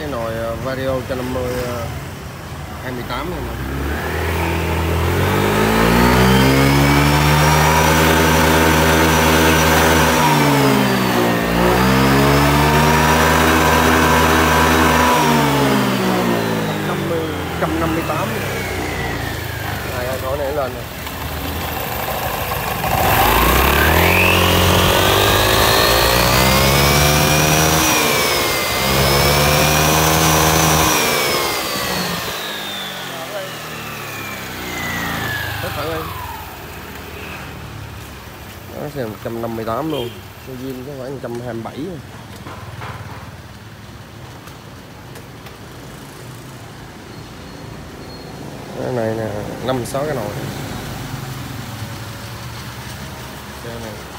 cái nồi Vario 150 28 này mà. Trăm 58 này khổ này lên rồi. Nó sẽ 158 luôn, cái zin có khoảng 127. Cái này nè, 5-6 cái nồi. Cái này